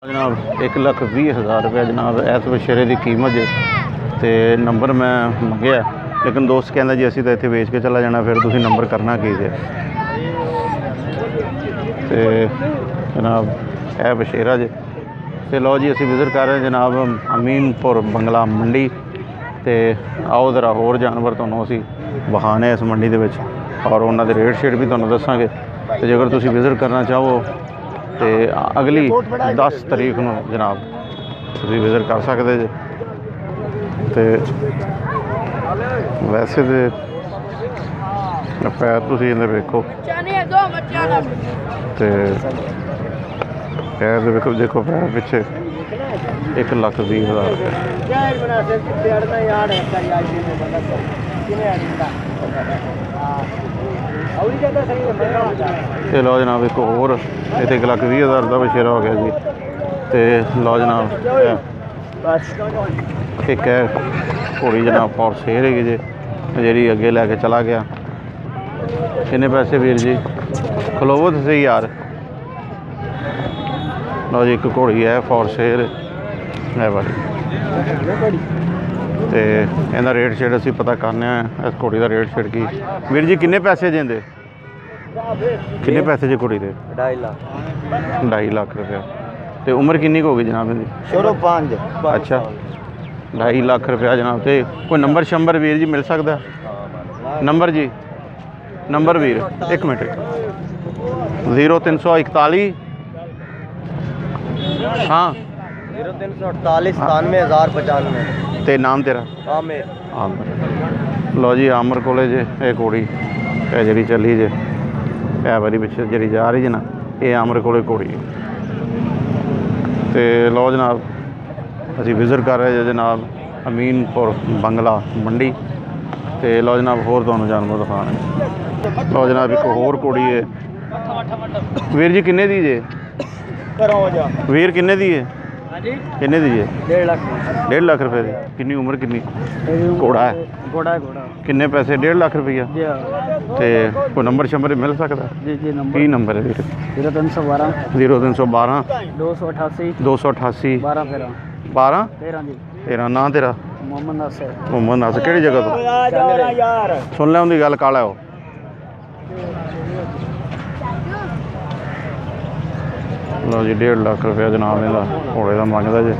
जनाब 1,20,000 रुपया जनाब इस बछेरे की कीमत है। तो नंबर मैं मंगया लेकिन दोस्त कहता जी असी तो इतने वेच के चला जाना, फिर तुसी नंबर करना की जे। तो जनाब यह बछेरा जे। तो लो जी असी विजिट कर रहे हैं जनाब अमीनपुर बंगला मंडी। तो आओ जरा होर जानवर तुहानूं असी विखाने इस मंडी दे विच और उन्होंने रेट शेट भी तुहानूं दसांगे। तो जेकर तुसी विजिट करना चाहो तो अगली 10 तारीख नूं जनाब तुसी विजिट कर सकते जे। तो वैसे तो पैर तुसी इहदे वेखो, तो पैर देखो देखो पैर पिछे 1,20,000 तो लो जनाब एक होर इतने 1,20,000 का बछेरा हो गया जी। तो लो जनाब एक है घोड़ी जनाब और शेर है जी जी अगे लैके चला गया। किन्ने पैसे वीर जी खलोवो तो सही यार। लो जी एक घोड़ी है फॉर शेर है वाली। तो इहदा रेट शेट असी पता करने इस घोड़ी का रेट शेट की। वीर जी किन्ने पैसे देंदे, किन्ने पैसे जी घोड़ी के? 2.5 लाख रुपया। तो उम्र किन्नी हो गई जनाब इहदी? 5। अच्छा 2.5 लाख रुपया जनाब। तो कोई नंबर शंबर वीर जी मिल सकता? नंबर जी नंबर वीर एक मिनट 0341 हाँ 0348 97,095। तो नाम तेरा? आमिर। आमिर। लो जी आमिर को जे ये घोड़ी जी चली जे है वारी पिछले जी जा रही है ना, ये आमिर को घोड़ी। तो लो जनाब असी विजिट कर रहे हैं जनाब अमीनपुर बंगला मंडी। तो लो जनाब होर तुहानूं जानवर दिखाने। लो जनाब एक होर घोड़ी है। वीर जी किन्ने दी जे? वीर किन्ने दी है? किन्ने दी है? 1.5 लाख रुपए की। किन्नी उम्र किन्नी? घोड़ा है? किन्ने पैसे? 1.5 लाख रुपया। तो कोई नंबर शंबर मिल सकता? की नंबर है वीर? 0312 0312 288 288 12 13 ना तेरा? मोहम्मद नासिर। किहड़ी जगह तो? सुन लै उनकी गल काला हो। लो जी 1.5 लाख रुपया जनाब इहदा घोड़े का मंगदा जी।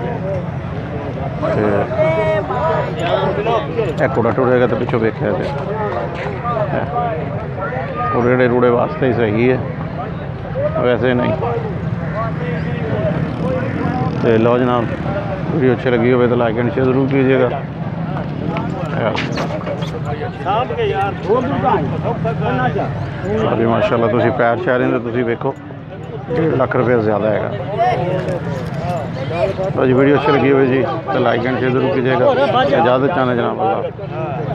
घोड़ा टुरेगा तो पिछों वेख्या तो रेड़े रूड़े वास्ते ही सही है, वैसे नहीं। तो लो जनाब वीडियो अच्छी लगी हो तो लाइक एंड शेयर जरूर कीजिएगा। अभी माशाल्लाह तुसी पैर शैर तो तुसी वेखो 1.5 लाख रुपया ज़्यादा है। तो जी वीडियो अच्छी लगी हुई जी तो लाइक एंड शेयर जरूर कीजिएगा। इजाज़त चाहना जनाब अल्लाह।